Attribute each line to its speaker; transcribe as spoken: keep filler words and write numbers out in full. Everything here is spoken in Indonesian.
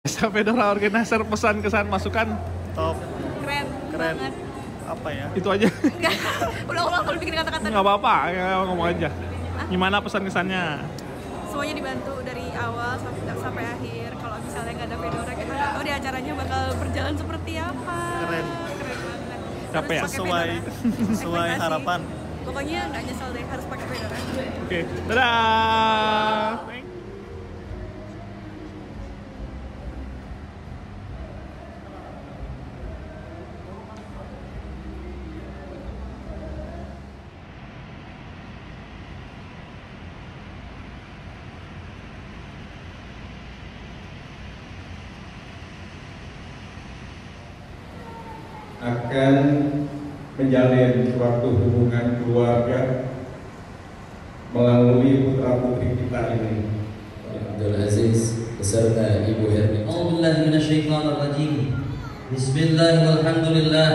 Speaker 1: Fedora Organizer pesan kesan masukan.
Speaker 2: Top.
Speaker 3: Keren.
Speaker 2: Keren.
Speaker 3: Banget.
Speaker 2: Apa ya?
Speaker 1: Itu aja.
Speaker 3: Enggak. Ulang-ulang kalau bikin kata-kata.
Speaker 1: Nggak apa-apa, ya, ngomong aja. Gimana pesan kesannya?
Speaker 3: Semuanya dibantu dari awal sampai, sampai akhir. Kalau misalnya nggak ada Fedora, kita nggak tahu di acaranya bakal berjalan seperti apa.
Speaker 2: Keren.
Speaker 3: Keren banget.
Speaker 1: Capek ya?
Speaker 3: Harus pakai
Speaker 2: Sesuai
Speaker 3: Fedora.
Speaker 2: sesuai
Speaker 3: Ekspektasi.
Speaker 2: harapan.
Speaker 3: Pokoknya nggak nyesel deh harus pakai Fedora.
Speaker 1: Oke, dadah.
Speaker 4: Akan menjalin suatu hubungan keluarga melalui putra putri kita ini.
Speaker 5: Abdul Aziz beserta Ibu Herni. A'udzubillahi minasyaitonir rajim. Bismillah walhamdulillah.